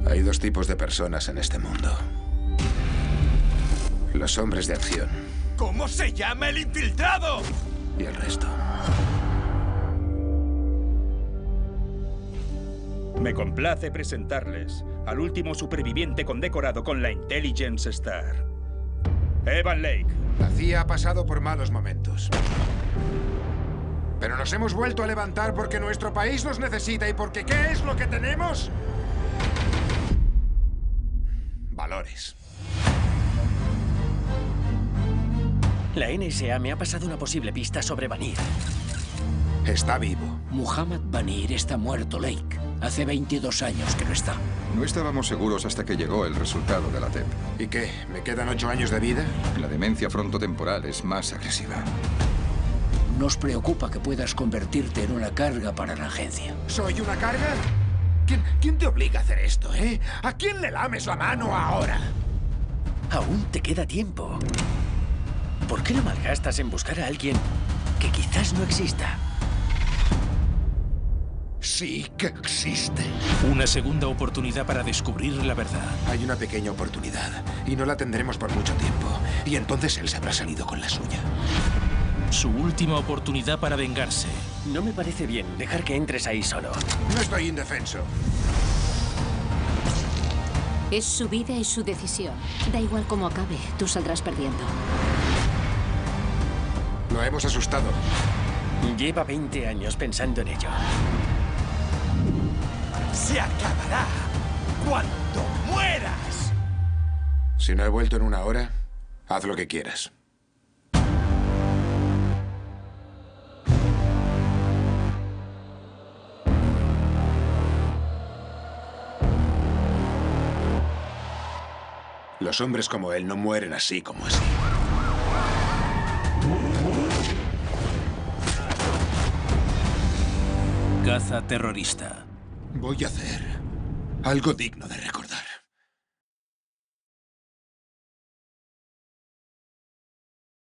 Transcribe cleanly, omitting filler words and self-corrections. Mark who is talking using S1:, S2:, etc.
S1: Hay dos tipos de personas en este mundo. Los hombres de acción.
S2: ¿Cómo se llama el infiltrado?
S1: Y el resto.
S3: Me complace presentarles al último superviviente condecorado con la Intelligence Star. Evan Lake.
S1: La CIA ha pasado por malos momentos. Pero nos hemos vuelto a levantar porque nuestro país nos necesita y porque ¿qué es lo que tenemos? Valores.
S4: La NSA me ha pasado una posible pista sobre Vanir.
S1: Está vivo.
S5: Muhammad Vanir está muerto, Lake. Hace 22 años que no está.
S6: No estábamos seguros hasta que llegó el resultado de la TEP.
S1: ¿Y qué? ¿Me quedan 8 años de vida?
S6: La demencia frontotemporal es más agresiva.
S5: Nos preocupa que puedas convertirte en una carga para la agencia.
S1: ¿Soy una carga? ¿Quién te obliga a hacer esto, eh? ¿A quién le lames la mano ahora?
S4: Aún te queda tiempo. ¿Por qué lo malgastas en buscar a alguien que quizás no exista?
S1: Sí que existe.
S7: Una segunda oportunidad para descubrir la verdad.
S1: Hay una pequeña oportunidad y no la tendremos por mucho tiempo. Y entonces él se habrá salido con la suya.
S7: Su última oportunidad para vengarse.
S4: No me parece bien dejar que entres ahí solo.
S1: No estoy indefenso.
S8: Es su vida y su decisión. Da igual cómo acabe, tú saldrás perdiendo.
S1: Lo hemos asustado.
S4: Lleva 20 años pensando en ello.
S2: Se acabará cuando mueras.
S1: Si no he vuelto en 1 hora, haz lo que quieras. Los hombres como él no mueren así como así.
S7: Caza terrorista.
S1: Voy a hacer algo digno de recordar.